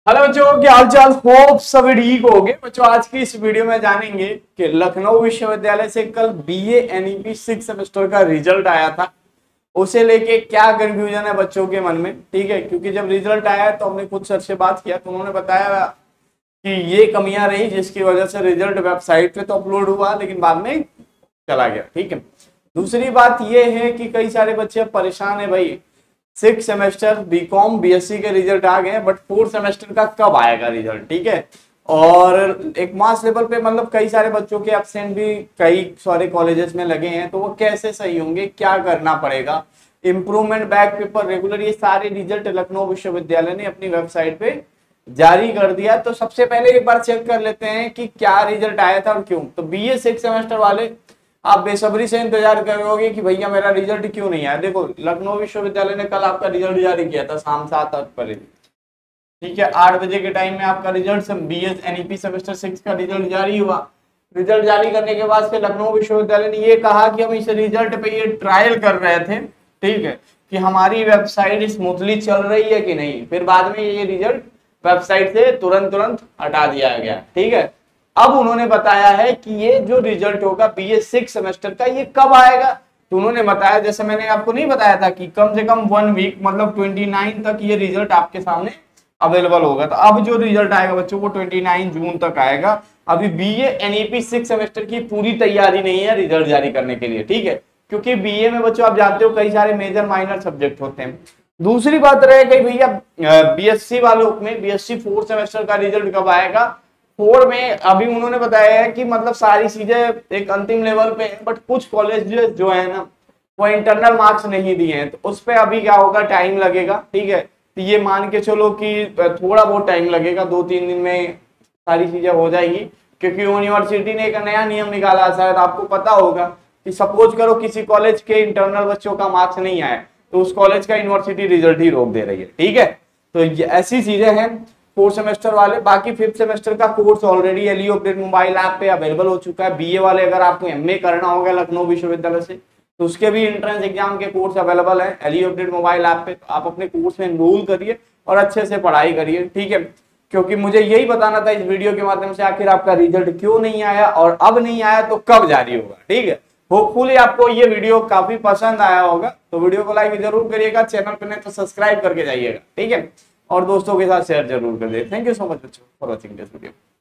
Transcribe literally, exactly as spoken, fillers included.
Hello बच्चों, क्या हाल चाल। होप सभी ठीक होंगे। बच्चों आज की इस वीडियो में जानेंगे कि लखनऊ विश्वविद्यालय से कल बीए एनईपी सिक्स सेमेस्टर का रिजल्ट आया था, उसे लेके क्या कंफ्यूजन है बच्चों के मन में। ठीक है, क्योंकि जब रिजल्ट आया तो हमने कुछ सर से बात किया तो उन्होंने बताया कि ये कमियां रही जिसकी वजह से रिजल्ट वेबसाइट पे तो अपलोड हुआ लेकिन बाद में चला गया। ठीक है, दूसरी बात ये है कि कई सारे बच्चे परेशान है भाई, सिक्स सेमेस्टर बीकॉम बीएससी के रिजल्ट आ गए बट फोर्थ सेमेस्टर का कब आएगा रिजल्ट। ठीक है, और एक मास लेवल पे मतलब कई सारे बच्चों के एब्सेंट भी कई सारे कॉलेजेस में लगे हैं, तो वो कैसे सही होंगे, क्या करना पड़ेगा, इम्प्रूवमेंट बैक पेपर रेगुलर, ये सारे रिजल्ट लखनऊ विश्वविद्यालय ने अपनी वेबसाइट पे जारी कर दिया। तो सबसे पहले एक बार चेक कर लेते हैं कि क्या रिजल्ट आया था और क्यों। तो बीए सिक्स सेमेस्टर वाले आप बेसब्री से इंतजार करोगे कि भैया मेरा रिजल्ट क्यों नहीं आया। देखो, लखनऊ विश्वविद्यालय ने कल आपका रिजल्ट जारी किया था शाम सात आठ बजे। ठीक है, आठ बजे के टाइम में आपका result BS NEP semester six का रिजल्ट जारी हुआ। रिजल्ट जारी करने के बाद फिर लखनऊ विश्वविद्यालय ने ये कहा कि हम इस रिजल्ट पे ये ट्रायल कर रहे थे, ठीक है, कि हमारी वेबसाइट स्मूथली चल रही है कि नहीं। फिर बाद में ये रिजल्ट वेबसाइट से तुरंत तुरंत हटा दिया गया। ठीक है, अब उन्होंने बताया है कि ये जो रिजल्ट होगा बीए सिक्स सेमेस्टर का ये कब आएगा। तो उन्होंने बताया, जैसे मैंने आपको नहीं बताया था कि कम से कम वन वीक मतलब उनतीस तक ये रिजल्ट आपके सामने अवेलेबल होगा। तो अब जो रिजल्ट आएगा बच्चों वो उनतीस जून तक आएगा। अभी बीए एनईपी सिक्स सेमेस्टर की पूरी तैयारी नहीं है रिजल्ट जारी करने के लिए। ठीक है, क्योंकि बीए में बच्चों आप जानते हो कई सारे मेजर माइनर सब्जेक्ट होते हैं। दूसरी बात रह गई भैया बीएससी वालों में, बीएससी फोर्थ सेमेस्टर का रिजल्ट कब आएगा। फोर में अभी उन्होंने बताया है कि मतलब सारी चीजें एक अंतिम लेवल पे है बट कुछ कॉलेज जो है ना वो इंटरनल मार्क्स नहीं दिए हैं, तो उस पर अभी क्या होगा, टाइम लगेगा। ठीक है, तो ये मान के चलो कि थोड़ा बहुत टाइम लगेगा, दो तीन दिन में सारी चीजें हो जाएगी। क्योंकि यूनिवर्सिटी ने एक नया नियम निकाला, शायद आपको पता होगा कि सपोज करो किसी कॉलेज के इंटरनल बच्चों का मार्क्स नहीं आया तो उस कॉलेज का यूनिवर्सिटी रिजल्ट ही रोक दे रही है। ठीक है, तो ये ऐसी चीजें हैं फोर्थ सेमेस्टर वाले। बाकी फिफ्थ सेमेस्टर का कोर्स ऑलरेडी एलियो अपडेट मोबाइल ऐप पे अवेलेबल हो चुका है। बीए वाले अगर आपको एमए करना होगा लखनऊ विश्वविद्यालय से तो उसके भी एंट्रेंस एग्जाम के कोर्स अवेलेबल है एलियो अपडेट मोबाइल ऐप पे। तो आप अपने कोर्स में एनरोल करिए और अच्छे से पढ़ाई करिए। ठीक है, क्योंकि मुझे यही बताना था इस वीडियो के माध्यम से आखिर आपका रिजल्ट क्यों नहीं आया और अब नहीं आया तो कब जारी होगा। ठीक है, होपफुली आपको ये वीडियो काफी पसंद आया होगा, तो वीडियो को लाइक जरूर करिएगा, चैनल पर नहीं तो सब्सक्राइब करके जाइएगा। ठीक है, और दोस्तों के साथ शेयर जरूर कर दे। थैंक यू सो मच बच्चों फॉर वॉचिंग दिस वीडियो।